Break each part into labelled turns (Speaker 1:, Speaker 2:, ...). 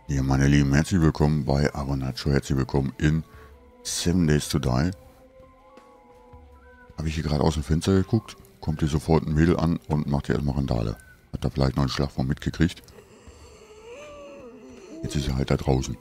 Speaker 1: Ja, meine Lieben, herzlich willkommen bei Aronacho, herzlich willkommen in 7 Days to Die. Habe ich hier gerade aus dem Fenster geguckt, kommt hier sofort ein Mädel an und macht hier erstmal Randale. Hat da vielleicht noch einen Schlag von mitgekriegt. Jetzt ist er halt da draußen.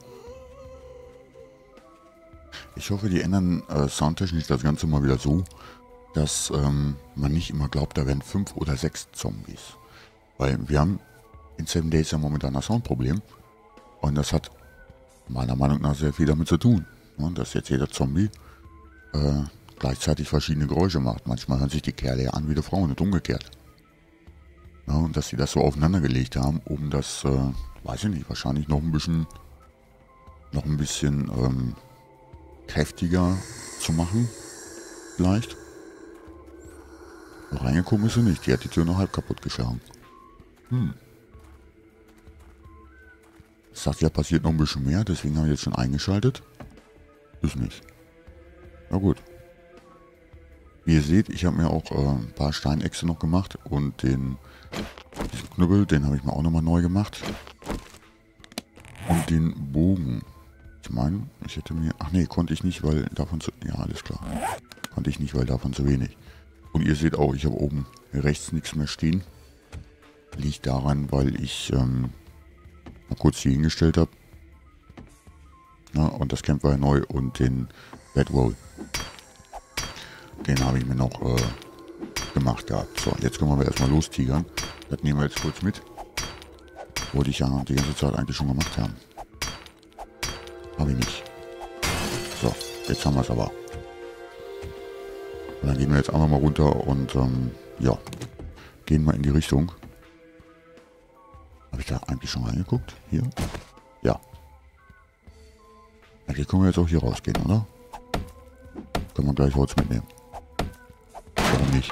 Speaker 1: Ich hoffe, die ändern soundtechnisch das Ganze mal wieder so, dass man nicht immer glaubt, da wären 5 oder 6 Zombies. Weil wir haben in 7 Days ja momentan ein Soundproblem. Und das hat meiner Meinung nach sehr viel damit zu tun, ne, dass jetzt jeder Zombie gleichzeitig verschiedene Geräusche macht. Manchmal hören sich die Kerle ja an wie die Frauen und umgekehrt. Ja, und dass sie das so aufeinander gelegt haben, um das, weiß ich nicht, wahrscheinlich noch ein bisschen kräftiger zu machen, vielleicht. Reingekommen ist sie nicht, die hat die Tür noch halb kaputt geschlagen. Ich sagte ja, passiert noch ein bisschen mehr, deswegen habe ich jetzt schon eingeschaltet. Ist nicht. Na gut. Wie ihr seht, ich habe mir auch ein paar Steinechse noch gemacht und diesen Knüppel, den habe ich mir auch nochmal neu gemacht. Und den Bogen. Ich meine, ich hätte mir... Ach nee, konnte ich nicht, weil davon zu... Ja, alles klar. Konnte ich nicht, weil davon zu wenig. Und ihr seht auch, ich habe oben rechts nichts mehr stehen. Liegt daran, weil ich mal kurz hier hingestellt habe. Ja, und das Campfire neu und den Bedroll. Den habe ich mir noch gemacht gehabt. So, jetzt können wir erstmal lostigern. Das nehmen wir jetzt kurz mit. Wollte ich ja die ganze Zeit eigentlich schon gemacht haben. Habe ich nicht. So, jetzt haben wir es aber. Und dann gehen wir jetzt einfach mal runter und ja, gehen mal in die Richtung. Habe ich da eigentlich schon reingeguckt? Hier? Ja. Eigentlich können wir jetzt auch hier rausgehen, oder? Können wir gleich Holz mitnehmen. Warum nicht?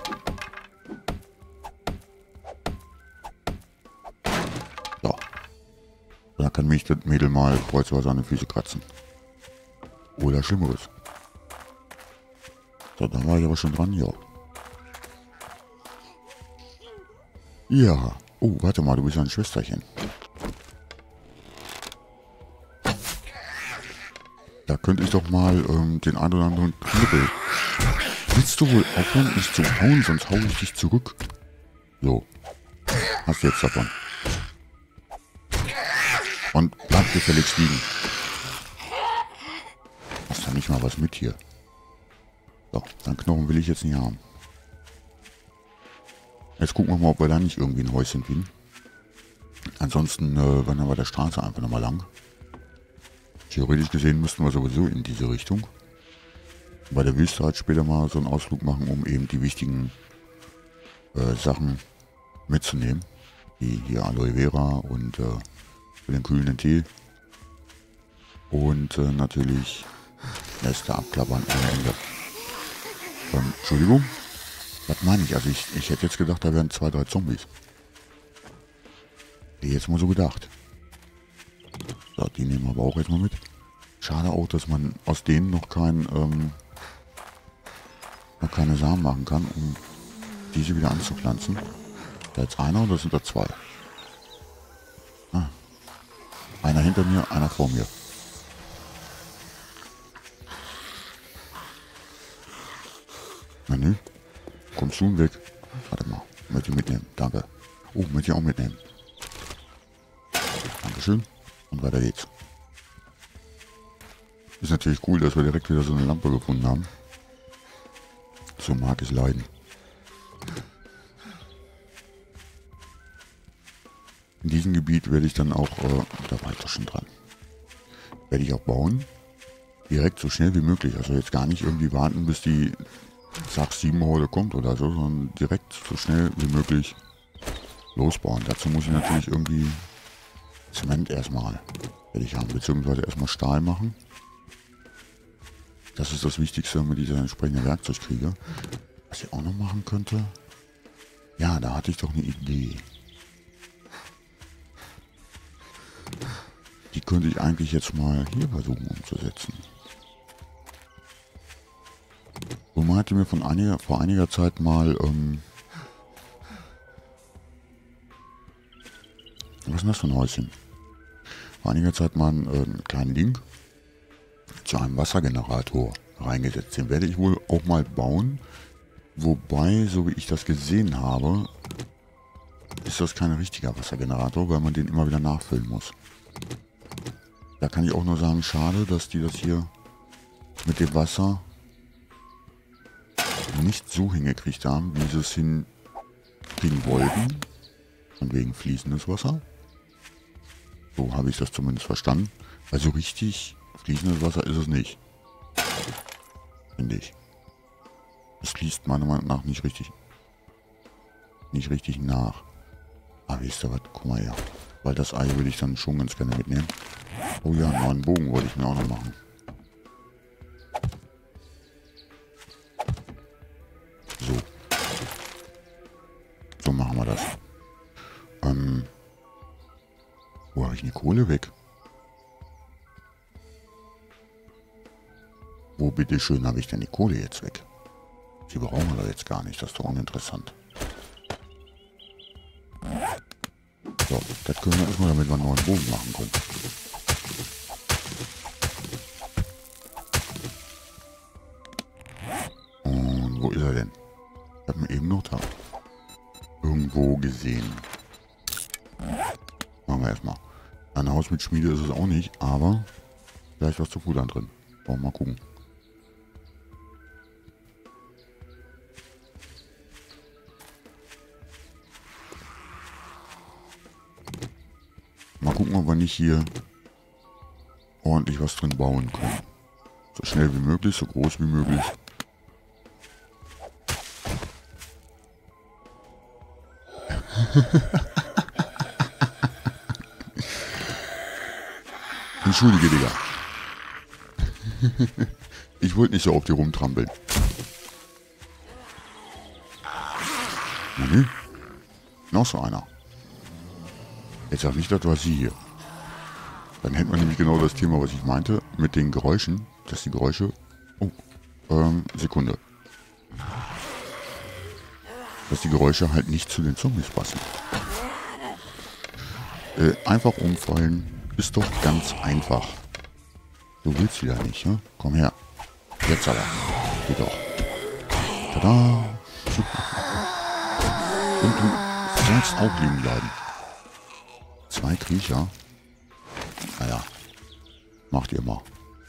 Speaker 1: So. Da kann mich das Mädel mal kreuzweise an den Füße kratzen. Oder Schlimmeres. So, da war ich aber schon dran, ja. Ja. Oh, warte mal, du bist ein Schwesterchen. Da könnte ich doch mal den einen oder anderen Knüppel. Willst du wohl aufhören, mich zu hauen, sonst hau ich dich zurück. So. Hast du jetzt davon. Und bleib gefälligst liegen. Hast da nicht mal was mit hier. So, deinen Knochen will ich jetzt nicht haben. Jetzt gucken wir mal, ob wir da nicht irgendwie ein Häuschen finden. Ansonsten wandern wir der Straße einfach nochmal lang. Theoretisch gesehen müssten wir sowieso in diese Richtung. Bei der Wüste halt später mal so einen Ausflug machen, um eben die wichtigen Sachen mitzunehmen. Wie hier Aloe Vera und für den kühlenden Tee. Und natürlich Nester abklappern ohne Ende. Entschuldigung? Was meine ich? Also ich hätte jetzt gedacht, da wären 2, 3 Zombies. Die jetzt mal so gedacht. So, die nehmen wir aber auch jetzt mal mit. Schade auch, dass man aus denen noch keine Samen machen kann, um diese wieder anzupflanzen. Da jetzt einer oder sind da 2? Ah. Einer hinter mir, einer vor mir. Na nö. Kommst du weg? Warte mal. Möchte ich mitnehmen. Danke. Oh, möchte ich auch mitnehmen. Dankeschön. Und weiter geht's. Ist natürlich cool, dass wir direkt wieder so eine Lampe gefunden haben. So mag es leiden. In diesem Gebiet werde ich dann auch, da war ich doch schon dran, werde ich auch bauen. Direkt so schnell wie möglich. Also jetzt gar nicht irgendwie warten, bis die Sag 7 heute kommt oder so, sondern direkt so schnell wie möglich losbauen. Dazu muss ich natürlich irgendwie Zement erstmal werde ich haben, beziehungsweise erstmal Stahl machen. Das ist das Wichtigste, damit ich das entsprechende Werkzeug kriege. Was ich auch noch machen könnte. Ja, da hatte ich doch eine Idee. Die könnte ich eigentlich jetzt mal hier versuchen umzusetzen. Oma hatte mir vor einiger Zeit mal, was ist denn das für ein Häuschen? vor einiger Zeit mal einen kleinen Link zu einem Wassergenerator reingesetzt. Den werde ich wohl auch mal bauen. Wobei, so wie ich das gesehen habe, ist das kein richtiger Wassergenerator, weil man den immer wieder nachfüllen muss. Da kann ich auch nur sagen, schade, dass die das hier mit dem Wasser nicht so hingekriegt haben, wie sie es hinkriegen wollten. Von wegen fließendes Wasser. So habe ich das zumindest verstanden. Also richtig fließendes Wasser ist es nicht. Finde ich. Es fließt meiner Meinung nach nicht richtig nach. Aber wisst ihr was? Guck mal her. Weil das Ei würde ich dann schon ganz gerne mitnehmen. Oh ja, einen neuen Bogen wollte ich mir auch noch machen. So. So machen wir das. Wo habe ich die Kohle weg? Wo bitteschön habe ich denn die Kohle jetzt weg? Die brauchen wir doch jetzt gar nicht. Das ist doch uninteressant. So, das können wir erstmal, damit wir einen neuen Bogen machen können. Und wo ist er denn? Ich habe ihn eben noch da irgendwo gesehen. Machen wir erstmal. Ein Haus mit Schmiede ist es auch nicht, aber vielleicht was zu Futtern drin. Wollen wir mal gucken. Mal gucken, ob wir nicht hier ordentlich was drin bauen können. So schnell wie möglich, so groß wie möglich. Entschuldige, Digga. Ich wollte nicht so auf dir rumtrampeln. Nee. Noch so einer. Jetzt sag nicht, das war sie hier. Dann hätten wir nämlich genau das Thema, was ich meinte, mit den Geräuschen, dass die Geräusche... Oh, Sekunde. Dass die Geräusche halt nicht zu den Zombies passen. Einfach umfallen ist doch ganz einfach. Du willst wieder nicht, ne? Komm her. Jetzt aber. Geht doch. Tada! Und du sollst auch liegen bleiben. 2 Kriecher. Naja. Macht ihr mal.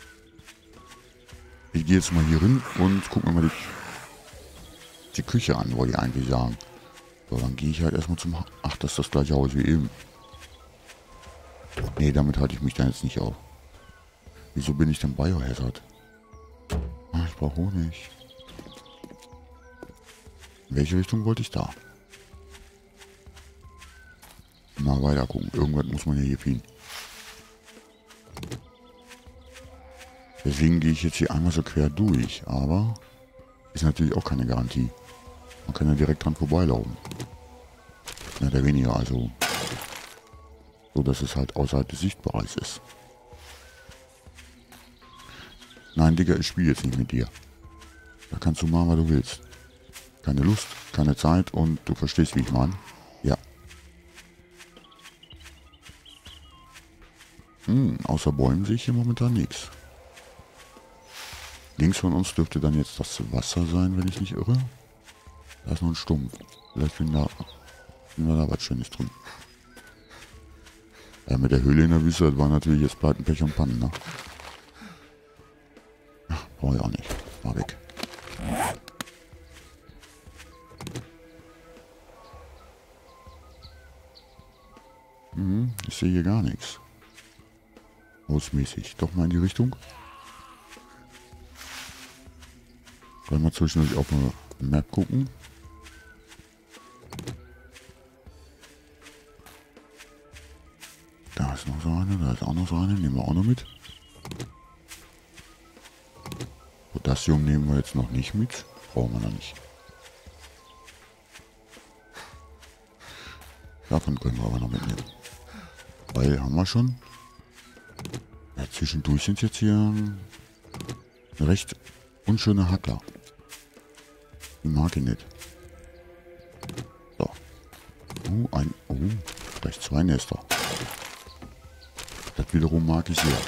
Speaker 1: Ich gehe jetzt mal hier hin und gucke mir mal die Küche an, wollte ich eigentlich sagen. So, dann gehe ich halt erstmal zum... Ach, das ist das gleiche Haus wie eben. Nee, damit halte ich mich dann jetzt nicht auf. Wieso bin ich denn Biohazard? Ah, ich brauche Honig. In welche Richtung wollte ich da? Mal weiter gucken. Irgendwas muss man ja hier finden. Deswegen gehe ich jetzt hier einmal so quer durch. Aber ist natürlich auch keine Garantie. Man kann ja direkt dran vorbeilaufen. Mehr oder weniger, also... So, dass es halt außerhalb des Sichtbereichs ist. Nein, Digga, ich spiele jetzt nicht mit dir. Da kannst du machen, was du willst. Keine Lust, keine Zeit und du verstehst, wie ich meine. Ja. Außer Bäumen sehe ich hier momentan nichts. Links von uns dürfte dann jetzt das Wasser sein, wenn ich nicht irre. Da ist noch ein Stumpf. Vielleicht finden wir da was Schönes drin. Ja, mit der Höhle in der Wüste, das war natürlich jetzt Pleiten, Pech und Pannen, ne? Ach, brauche ich auch nicht. War weg. Ich sehe hier gar nichts. Hausmäßig. Doch mal in die Richtung. Können wir zwischendurch auf eine Map gucken. Da ist noch so eine, da ist auch noch so eine. Nehmen wir auch noch mit. Potassium nehmen wir jetzt noch nicht mit. Brauchen wir noch nicht. Davon können wir aber noch mitnehmen. Weil haben wir schon. Ja, zwischendurch sind jetzt hier eine recht unschöne Hackler. Die mag ich nicht. So. Oh, gleich 2 Nester. Das wiederum mag ich sehr.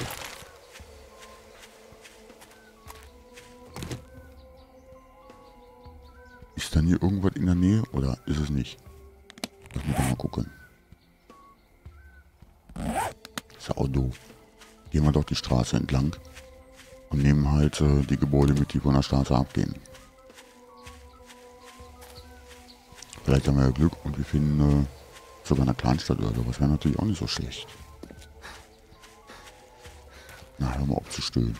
Speaker 1: Ist dann hier irgendwas in der Nähe oder ist es nicht? Lass mich mal gucken. Ist ja auch doof. Gehen wir doch die Straße entlang und nehmen halt die Gebäude mit, die von der Straße abgehen. Vielleicht haben wir ja Glück und wir finden sogar eine Kleinstadt oder sowas. Wäre natürlich auch nicht so schlecht. Na, hör mal auf zu stöhnen.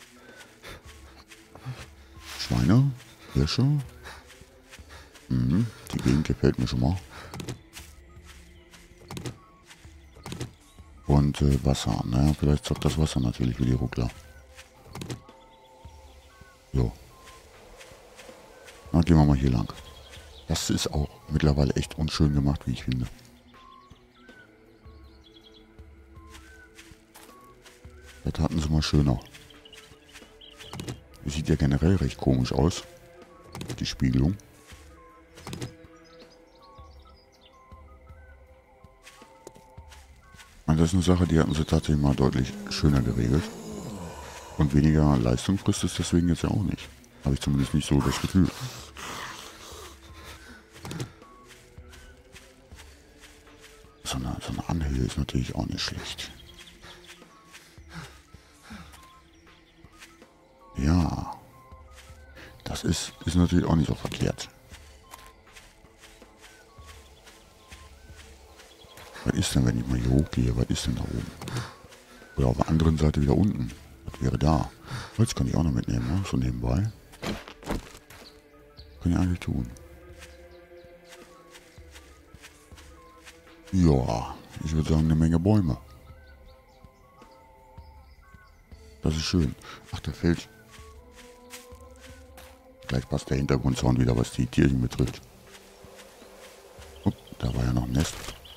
Speaker 1: Schweine, Hirsche. Die Gegend gefällt mir schon mal. Und Wasser. Naja, vielleicht zockt das Wasser natürlich für die Ruckler. So. Dann gehen wir mal hier lang. Das ist auch mittlerweile echt unschön gemacht, wie ich finde. Das hatten sie mal schöner. Das sieht ja generell recht komisch aus. Die Spiegelung. Und das ist eine Sache, die hatten sie tatsächlich mal deutlich schöner geregelt. Und weniger Leistung frisst es deswegen jetzt ja auch nicht. Habe ich zumindest nicht so das Gefühl. So eine Anhöhe ist natürlich auch nicht schlecht. Ja. Das ist natürlich auch nicht so verkehrt. Was ist denn, wenn ich mal hier hochgehe? Was ist denn da oben? Oder auf der anderen Seite wieder unten. Was wäre da? Holz kann ich auch noch mitnehmen, ne? So nebenbei. Kann ich eigentlich tun. Ja, ich würde sagen, eine Menge Bäume. Das ist schön. Ach, der fällt. Gleich passt der Hintergrundsound wieder, was die Tierchen betrifft. Upp, da war ja noch ein Nest.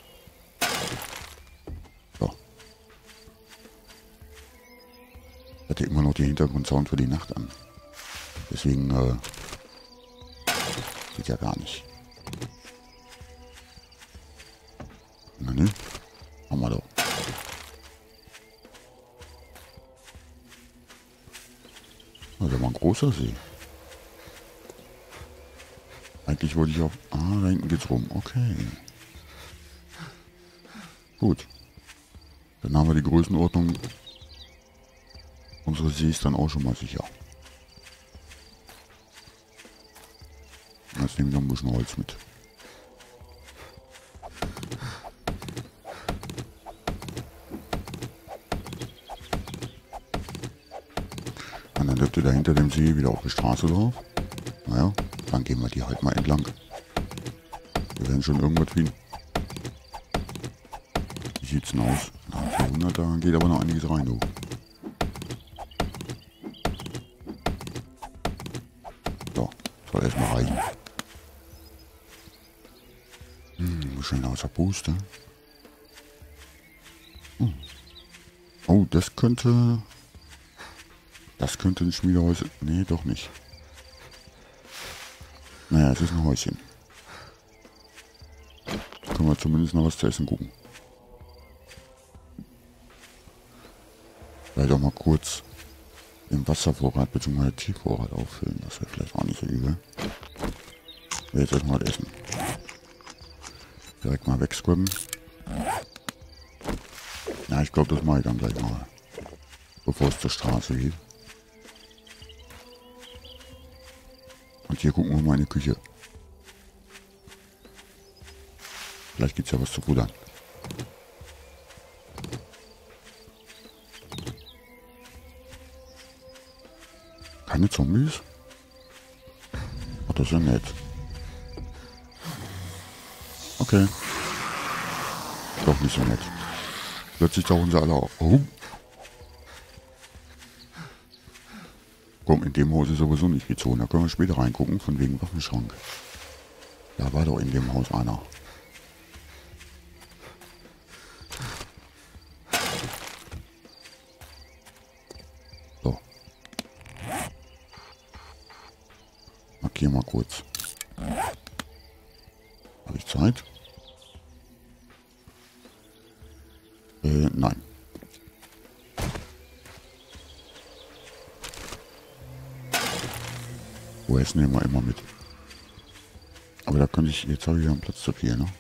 Speaker 1: So. Ich hatte immer noch den Hintergrundsound für die Nacht an. Deswegen, geht ja gar nicht. Na ne? Haben wir doch. Das war ein großer See. Eigentlich wollte ich auf... Ah, da hinten geht's rum. Okay. Gut. Dann haben wir die Größenordnung unseres Sees dann auch schon mal sicher. Jetzt nehmen wir noch ein bisschen Holz mit. Und dann dürfte da hinter dem See wieder auf die Straße drauf. Naja, dann gehen wir die halt mal entlang. Wir werden schon irgendwas finden. Wie sieht's denn aus? Na, 400, da geht aber noch einiges rein, du. So, soll erstmal reichen. Schön außer Puste. Oh, das könnte... Das könnte ein Schmiedehäuschen... Nee, doch nicht. Naja, es ist ein Häuschen. Können wir zumindest noch was zu essen gucken. Vielleicht auch mal kurz den Wasservorrat bzw. Tiervorrat auffüllen. Das wäre vielleicht auch nicht so übel. Ich will jetzt erstmal essen. Direkt mal wegscrubben. Ja, ich glaube, das mache ich dann gleich mal. Bevor es zur Straße geht. Und hier gucken wir mal in die Küche. Vielleicht gibt es ja was zu futtern. Keine Zombies? Ach, das ist ja nett. Okay. Doch nicht so nett. Plötzlich tauchen sie alle auf. Oh. Komm, in dem Haus ist sowieso nicht gezogen. Da können wir später reingucken, von wegen Waffenschrank. Da war doch in dem Haus einer. So. Markier mal kurz. Habe ich Zeit? Nein. Wes nehmen wir immer mit. Aber da könnte ich, jetzt habe ich ja einen Platz zu viel, ne?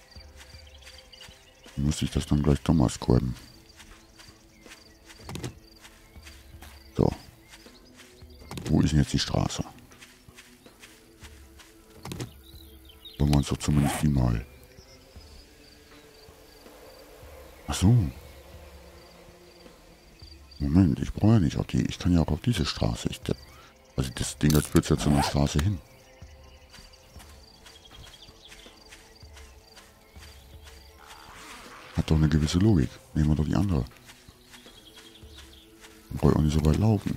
Speaker 1: Dann muss ich das dann gleich doch mal scrubben. So. Wo ist denn jetzt die Straße? Wollen wir uns doch zumindest die mal... Ach so. Moment, ich brauche ja nicht auf die... Ich kann ja auch auf diese Straße. Also das Ding, das führt ja zu einer Straße hin. Hat doch eine gewisse Logik. Nehmen wir doch die andere. Dann brauche ich auch nicht so weit laufen.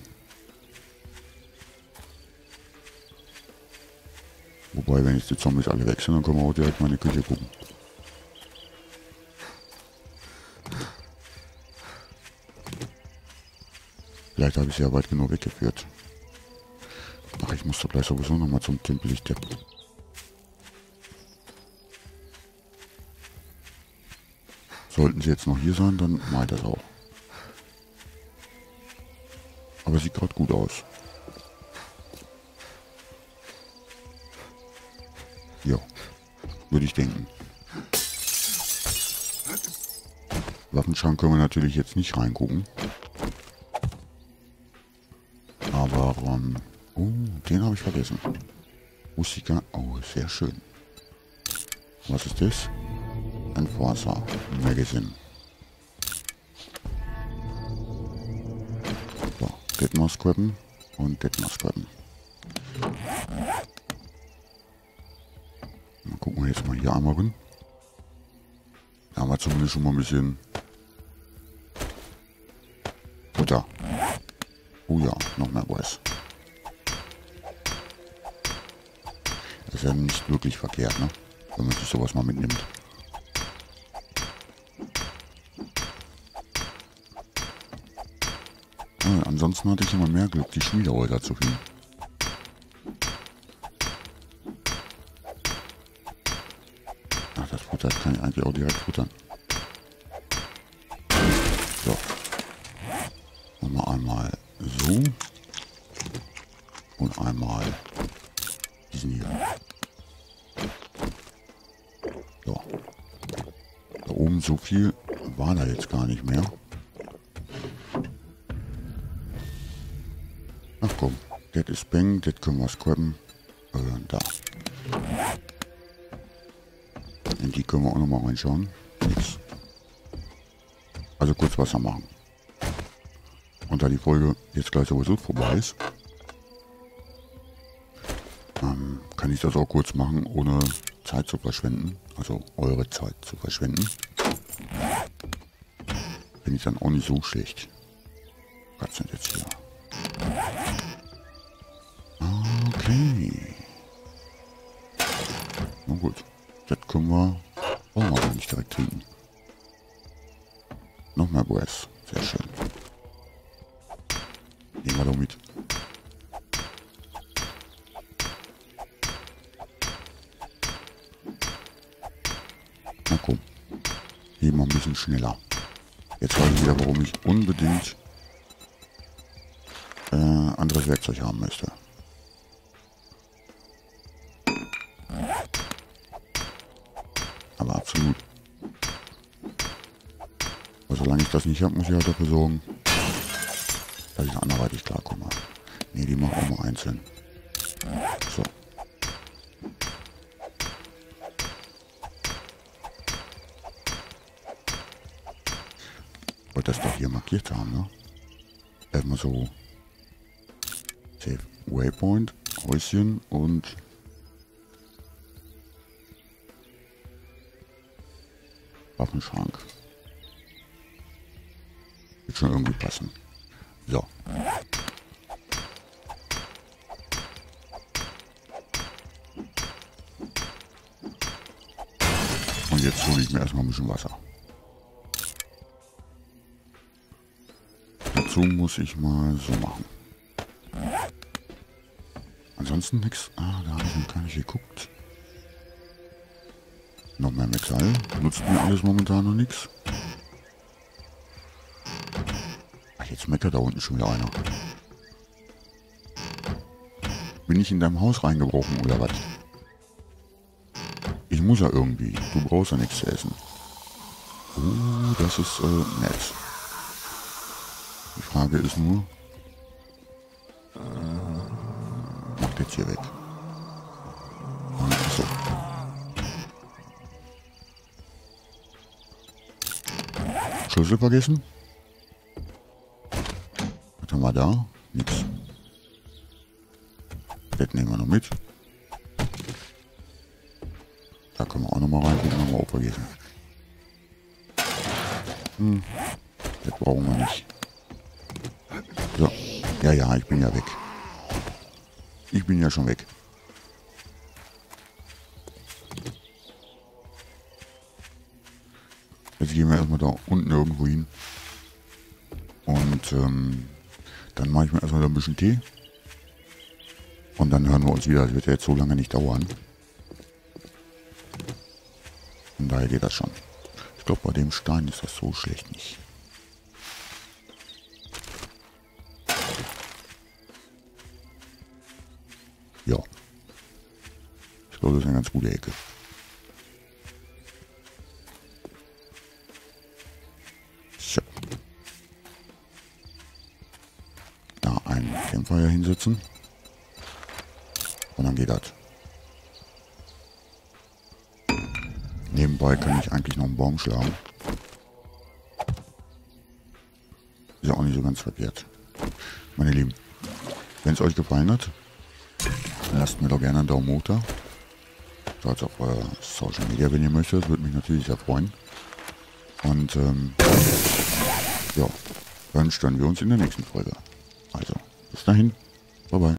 Speaker 1: Wobei, wenn jetzt die Zombies alle weg sind, dann können wir auch direkt mal in die Küche gucken. Vielleicht habe ich sie ja weit genug weggeführt. Ach, ich muss doch gleich sowieso nochmal zum Tempel, ich Depp. Sollten sie jetzt noch hier sein, dann mache ich das auch. Aber sieht gerade gut aus. Ja, würde ich denken. Waffenschrank können wir natürlich jetzt nicht reingucken. Aber, oh, den habe ich vergessen. Wusste ich gar nicht. Oh, sehr schön. Was ist das? Ein Enforcer Magazine. So, das mal scrappen und das mal scrappen. Dann gucken wir jetzt mal hier einmal rein. Da haben wir zumindest schon mal ein bisschen Futter. Oh ja, noch mehr Weiß. Das ist ja nicht wirklich verkehrt, ne? Wenn man sich sowas mal mitnimmt. Ansonsten hatte ich immer mehr Glück, die Schmiedehäuser zu finden. Ach, das Futter kann ich eigentlich auch direkt futtern. So. Und mal einmal so. Und einmal diesen hier. So. Da oben so viel war da jetzt gar nicht mehr. Ach komm, das ist Bang, das können wir scrappen. Da. In die können wir auch nochmal reinschauen. Nix. Also kurz Wasser machen. Und da die Folge jetzt gleich sowieso vorbei ist, kann ich das auch kurz machen, ohne Zeit zu verschwenden. Also eure Zeit zu verschwenden. Finde ich dann auch nicht so schlecht. Was sind jetzt hier? Okay. Na gut. Das können wir auch mal nicht direkt trinken. Noch mehr Brass. Sehr schön. Nehmen wir doch mit. Na komm. Heben wir ein bisschen schneller. Jetzt weiß ich wieder, warum ich unbedingt anderes Werkzeug haben möchte. Aber absolut. Aber solange ich das nicht habe, muss ich halt dafür sorgen, dass ich anderweitig klarkomme. Ne, die machen auch mal einzeln. So. Ich wollte das doch hier markiert haben, ne? Erstmal so Save Waypoint, Häuschen und Waffenschrank. Wird schon irgendwie passen. So. Und jetzt hole ich mir erstmal ein bisschen Wasser. Dazu muss ich mal so machen. Ansonsten nichts. Ah, da habe ich noch gar nicht geguckt. Noch mehr Metall. Nutzt mir alles momentan noch nichts. Ach, jetzt meckert da unten schon wieder einer. Bin ich in deinem Haus reingebrochen oder was? Ich muss ja irgendwie. Du brauchst ja nichts zu essen. Das ist nett. Die Frage ist nur... Macht jetzt hier weg. Achso. Schlüssel vergessen? Was haben wir da? Nix. Das nehmen wir noch mit. Da können wir auch nochmal reingucken, haben wir auch vergessen. Das brauchen wir nicht. So. Ja, ich bin ja weg. Ich bin ja schon weg. Jetzt gehen wir erstmal da unten irgendwo hin. Und dann mache ich mir erstmal ein bisschen Tee. Und dann hören wir uns wieder. Das wird ja jetzt so lange nicht dauern. Von daher geht das schon. Ich glaube, bei dem Stein ist das so schlecht nicht. Ja. Ich glaube, das ist eine ganz gute Ecke. So. Da ein Campfire hinsetzen. Und dann geht das. Nebenbei kann ich eigentlich noch einen Baum schlagen. Ist ja auch nicht so ganz verkehrt. Meine Lieben, wenn es euch gefallen hat, dann lasst mir doch gerne einen Daumen hoch da. So als auf Social Media, wenn ihr möchtet. Das würde mich natürlich sehr freuen. Und ja, dann stören wir uns in der nächsten Folge. Also, bis dahin. Bye bye.